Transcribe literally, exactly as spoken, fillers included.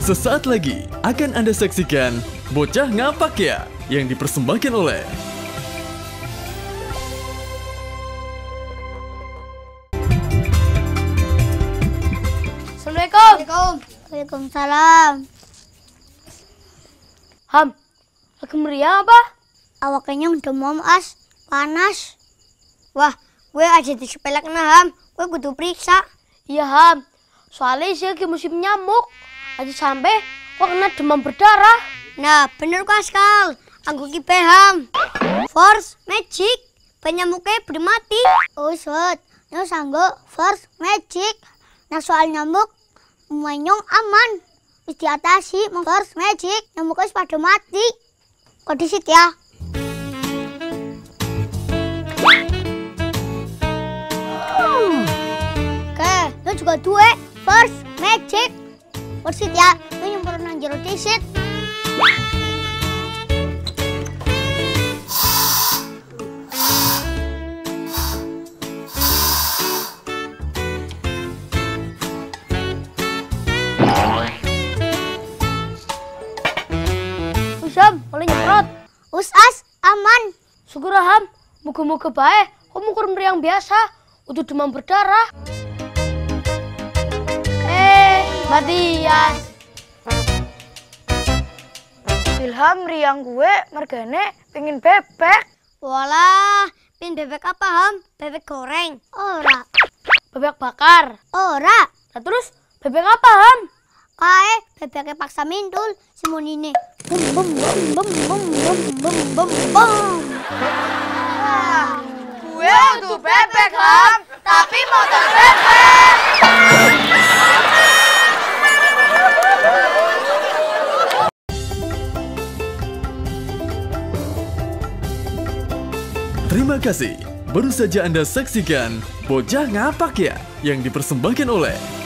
Sesaat lagi akan Anda saksikan Bocah Ngapak Ya yang dipersembahkan oleh Assalamualaikum. Waalaikumsalam. Ham, lagi meriang apa? Awaknya demam as, panas. Wah, gue aja disepelek nah Ham. Gue kudu periksa. Iya Ham, soalnya sih lagi musim nyamuk. Aja sampai kok kena demam berdarah. Nah, bener kok Askal. Aku kipe Ham. Force Magic. Penyamuknya bermati. Oh, set. Nah, sanggo Force Magic. Nah, soal nyamuk, manyong aman. Terus diatasi, mau Force Magic. Nyamuknya pada mati. Kok disit ya? Oke, lu juga duwe Force Magic. Force ya, lu nyemprot nang jero disit. Usam, boleh nyemprot. Us-as, aman. Syukur Ham, moga-moga baik. Kok mukur meriang biasa, udah demam berdarah. Eh, Mbak Tias. Ilham meriang gue, mergane pengen bebek. Walah, pin bebek apa Ham? Bebek goreng? Ora. Bebek bakar. Ora. Nah terus, bebek apa Ham? Kae bebeknya paksa mintul semunine. Bum bum bum bum bum bum bum bum bum. Wah, gue untuk bebek Ham, tapi motor bebek. Terima kasih. Baru saja Anda saksikan Bocah Ngapak Ya yang dipersembahkan oleh